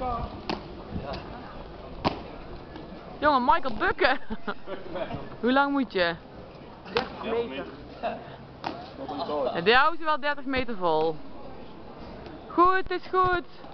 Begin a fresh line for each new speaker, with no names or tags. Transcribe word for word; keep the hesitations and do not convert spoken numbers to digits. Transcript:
Ja.
Jongen, Michael bukken. Hoe lang moet je?
dertig meter.
Ja, die houden ze wel dertig meter vol. Goed, is goed.